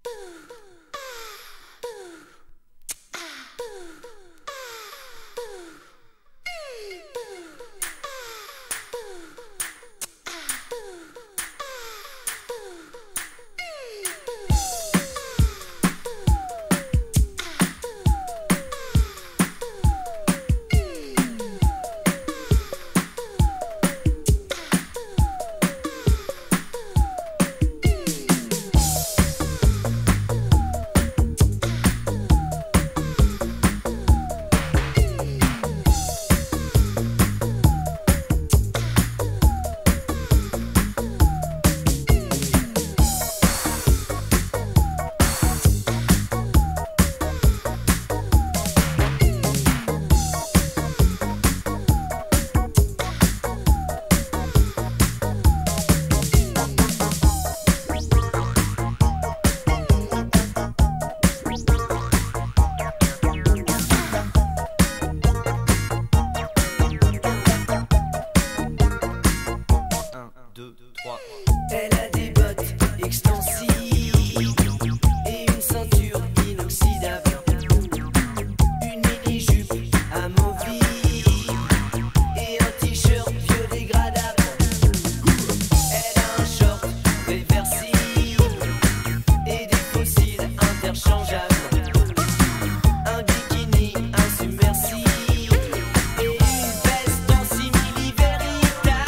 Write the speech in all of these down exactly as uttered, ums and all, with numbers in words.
Elle a des bottes extensives et une ceinture inoxydable, une mini-jupe amovible et un t-shirt biodégradable. Elle a un short réversible et des fossiles interchangeables, un bikini insubmersible et une veste en simili véritable.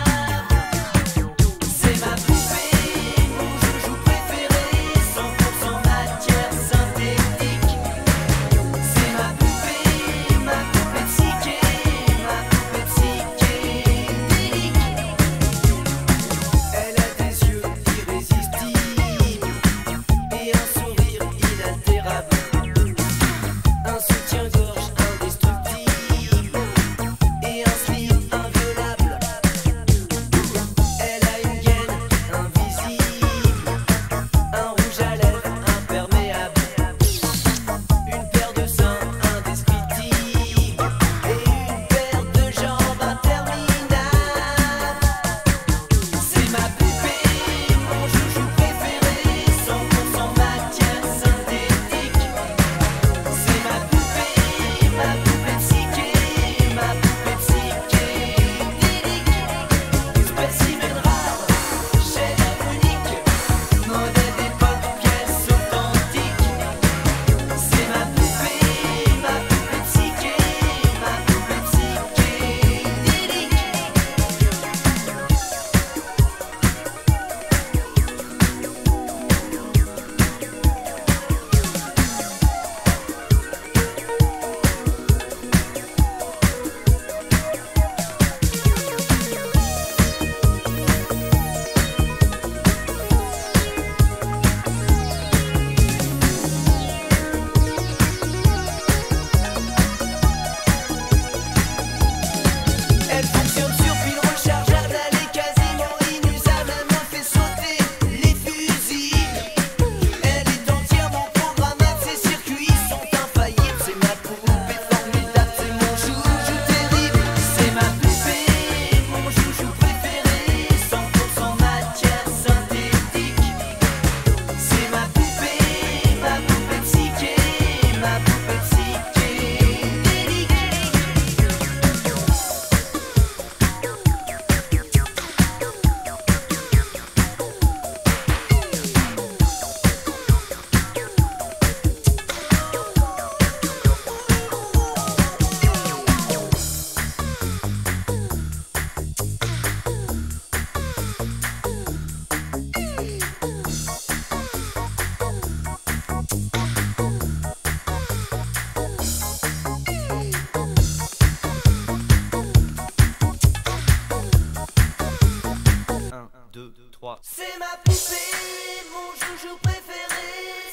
C'est ma poupée, mon joujou préféré, cent pour cent matière synthétique. C'est ma poupée, ma poupée psyché, ma poupée psychédélique. Elle a des yeux irrésistibles et un sourire inaltérable, un soutien-gorge indestructible et un slip inviolable. Elle a une gaine invisible, un rouge à lèvres imperméable, une paire de seins indescriptibles et une paire de jambes interminables. C'est ma poupée, mon joujou préféré, cent pour cent matière synthétique. C'est ma poupée, ma poupée psyché, ma poupée psychédélique. Spécimen rare, chef-d'œuvre unique, modèle d'époque, pièce authentique. C'est ma poupée, ma poupée psyché, ma poupée psychédélique. Elle fonctionne sur pile rechargeable, elle est quasiment inusable, elle me fait sauter les fusibles. Elle est entièrement programmable, ses circuits sont infaillibles. C'est ma poupée formidable, c'est mon joujou terrible. C'est ma poupée, mon joujou préféré, cent pour cent matière synthétique. C'est ma poupée, ma poupée psyché, ma poupée psychédélique. un, deux, trois. C'est ma poupée, mon joujou préféré,